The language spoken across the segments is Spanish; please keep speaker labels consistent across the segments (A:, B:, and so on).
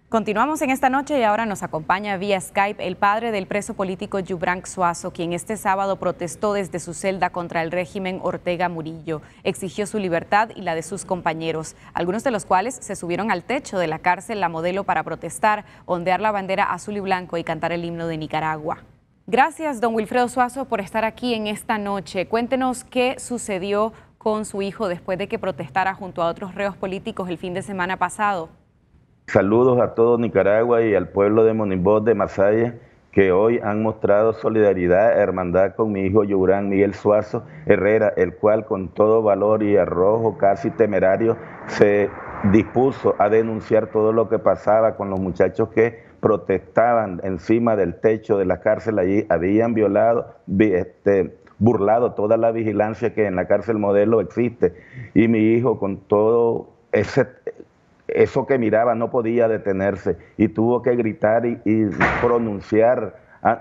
A: Continuamos en esta noche y ahora nos acompaña vía Skype el padre del preso político Yubrank Suazo, quien este sábado protestó desde su celda contra el régimen Ortega Murillo. Exigió su libertad y la de sus compañeros, algunos de los cuales se subieron al techo de la cárcel La Modelo para protestar, ondear la bandera azul y blanco y cantar el himno de Nicaragua. Gracias, don Wilfredo Suazo, por estar aquí en esta noche. Cuéntenos qué sucedió con su hijo después de que protestara junto a otros reos políticos el fin de semana pasado.
B: Saludos a todo Nicaragua y al pueblo de Monibós de Masaya, que hoy han mostrado solidaridad, hermandad con mi hijo Yubrank Miguel Suazo Herrera, el cual con todo valor y arrojo casi temerario se dispuso a denunciar todo lo que pasaba con los muchachos que protestaban encima del techo de la cárcel allí, habían violado, burlado toda la vigilancia que en la cárcel Modelo existe, y mi hijo con todo eso que miraba no podía detenerse y tuvo que gritar y pronunciar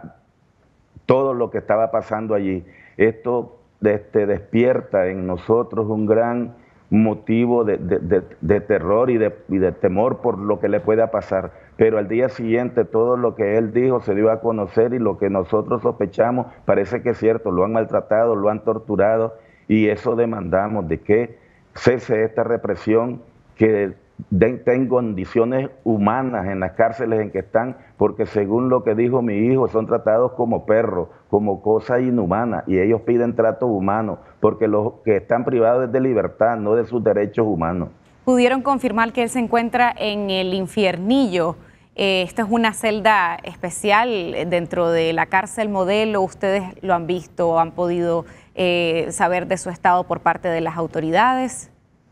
B: todo lo que estaba pasando allí. Esto despierta en nosotros un gran motivo de terror y de temor por lo que le pueda pasar. Pero al día siguiente todo lo que él dijo se dio a conocer y lo que nosotros sospechamos parece que es cierto. Lo han maltratado, lo han torturado y eso demandamos, de que cese esta represión, que den condiciones humanas en las cárceles en que están, porque según lo que dijo mi hijo, son tratados como perros, como cosa inhumana, y ellos piden trato humano, porque los que están privados de libertad, no de sus derechos humanos.
A: Pudieron confirmar que él se encuentra en el Infiernillo. Esta es una celda especial dentro de la cárcel Modelo. ¿Ustedes lo han visto, han podido saber de su estado por parte de las autoridades?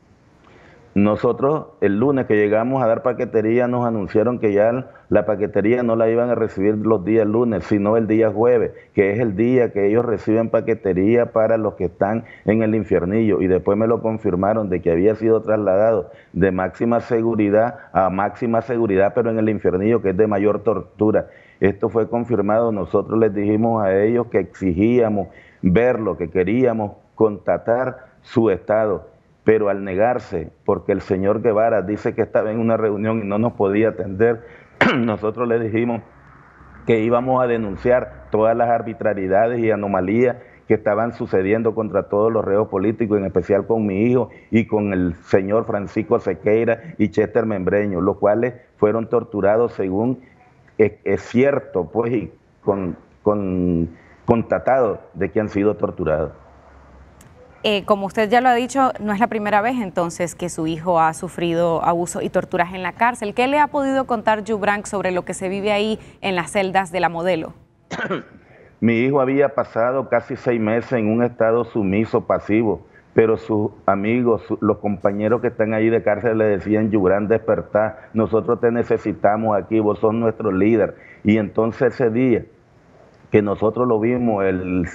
B: Nosotros el lunes que llegamos a dar paquetería nos anunciaron que ya la paquetería no la iban a recibir los días lunes, sino el día jueves, que es el día que ellos reciben paquetería para los que están en el Infiernillo, y después me lo confirmaron de que había sido trasladado de máxima seguridad a máxima seguridad, pero en el Infiernillo, que es de mayor tortura. Esto fue confirmado. Nosotros les dijimos a ellos que exigíamos verlo, que queríamos constatar su estado, pero al negarse, porque el señor Guevara dice que estaba en una reunión y no nos podía atender, nosotros le dijimos que íbamos a denunciar todas las arbitrariedades y anomalías que estaban sucediendo contra todos los reos políticos, en especial con mi hijo y con el señor Francisco Sequeira y Chester Membreño, los cuales fueron torturados según es cierto, pues, y constatado de que han sido torturados.
A: Como usted ya lo ha dicho, no es la primera vez entonces que su hijo ha sufrido abuso y torturas en la cárcel. ¿Qué le ha podido contar Yubrank sobre lo que se vive ahí en las celdas de La Modelo?
B: Mi hijo había pasado casi 6 meses en un estado sumiso, pasivo, pero sus amigos, los compañeros que están ahí de cárcel le decían: Yubrank, despertá, nosotros te necesitamos aquí, vos sos nuestro líder. Y entonces ese día que nosotros lo vimos, el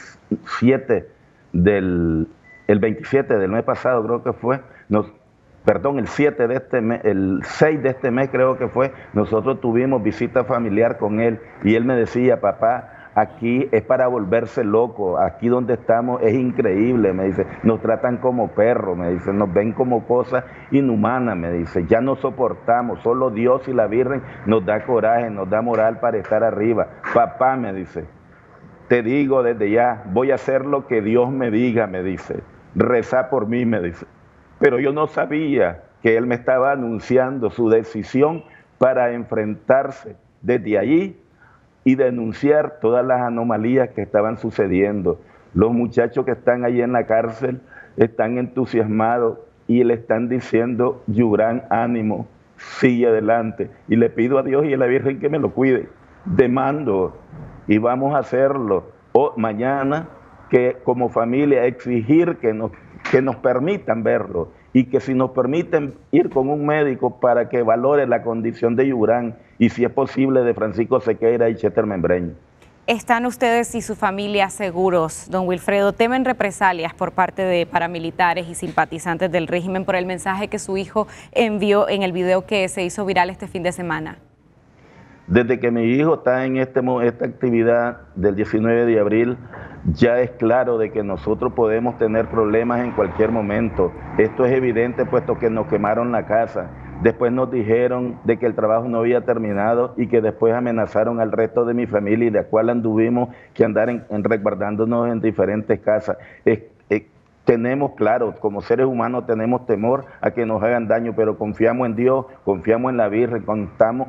B: 27 del mes pasado creo que fue, el 7 de este mes, el 6 de este mes creo que fue, nosotros tuvimos visita familiar con él y él me decía: papá, aquí es para volverse loco, aquí donde estamos es increíble, me dice, nos tratan como perros, me dice, nos ven como cosas inhumanas, me dice, ya no soportamos, solo Dios y la Virgen nos da coraje, nos da moral para estar arriba. Papá, me dice, te digo desde ya, voy a hacer lo que Dios me diga, me dice, rezá por mí, me dice. Pero yo no sabía que él me estaba anunciando su decisión para enfrentarse desde allí y denunciar todas las anomalías que estaban sucediendo. Los muchachos que están allí en la cárcel están entusiasmados y le están diciendo: Yubrank, ánimo, sigue adelante. Y le pido a Dios y a la Virgen que me lo cuide. Demando, y vamos a hacerlo mañana, que como familia exigir que nos permitan verlo, y que si nos permiten ir con un médico para que valore la condición de Yubrank y si es posible de Francisco Sequeira y Chester Membreño.
A: ¿Están ustedes y su familia seguros, don Wilfredo? ¿Temen represalias por parte de paramilitares y simpatizantes del régimen por el mensaje que su hijo envió en el video que se hizo viral este fin de semana?
B: Desde que mi hijo está en esta actividad del 19 de abril, ya es claro de que nosotros podemos tener problemas en cualquier momento. Esto es evidente puesto que nos quemaron la casa. Después nos dijeron de que el trabajo no había terminado y que después amenazaron al resto de mi familia y de la cual anduvimos que andar resguardándonos en diferentes casas. Tenemos, claro, como seres humanos tenemos temor a que nos hagan daño, pero confiamos en Dios, confiamos en la Virgen, contamos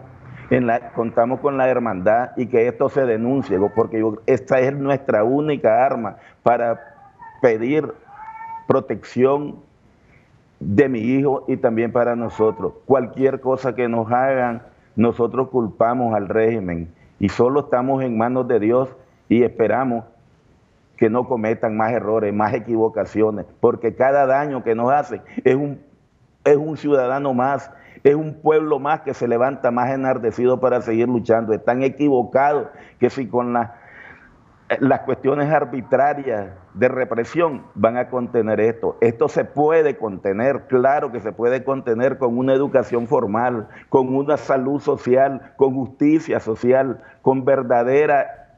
B: con la hermandad y que esto se denuncie, porque esta es nuestra única arma para pedir protección de mi hijo y también para nosotros. Cualquier cosa que nos hagan, nosotros culpamos al régimen y solo estamos en manos de Dios y esperamos que no cometan más errores, más equivocaciones, porque cada daño que nos hacen es un ciudadano más, es un pueblo más que se levanta más enardecido para seguir luchando. Están equivocados que si con las cuestiones arbitrarias de represión van a contener esto. Esto se puede contener, claro que se puede contener con una educación formal, con una salud social, con justicia social, con verdadera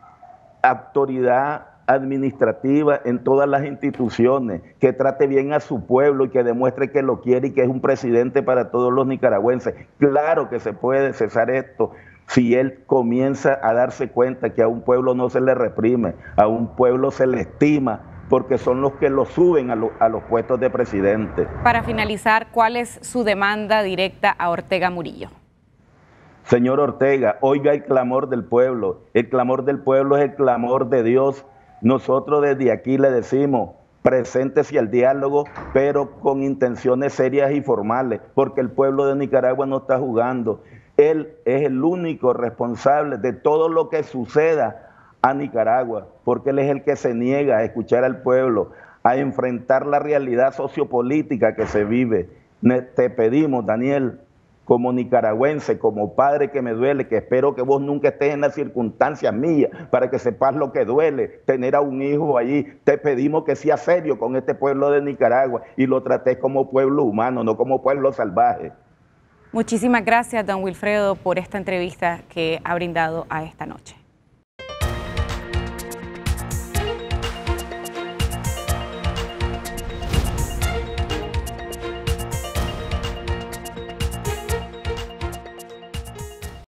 B: autoridad administrativa en todas las instituciones, que trate bien a su pueblo y que demuestre que lo quiere y que es un presidente para todos los nicaragüenses. Claro que se puede cesar esto si él comienza a darse cuenta que a un pueblo no se le reprime, a un pueblo se le estima, porque son los que lo suben a los puestos de presidente.
A: Para finalizar, ¿cuál es su demanda directa a Ortega Murillo?
B: Señor Ortega, oiga el clamor del pueblo. El clamor del pueblo es el clamor de Dios. Nosotros desde aquí le decimos, preséntese al diálogo, pero con intenciones serias y formales, porque el pueblo de Nicaragua no está jugando. Él es el único responsable de todo lo que suceda a Nicaragua, porque él es el que se niega a escuchar al pueblo, a enfrentar la realidad sociopolítica que se vive. Te pedimos, Daniel, como nicaragüense, como padre que me duele, que espero que vos nunca estés en las circunstancias mías para que sepas lo que duele tener a un hijo allí. Te pedimos que seas serio con este pueblo de Nicaragua y lo trates como pueblo humano, no como pueblo salvaje.
A: Muchísimas gracias, don Wilfredo, por esta entrevista que ha brindado a esta noche.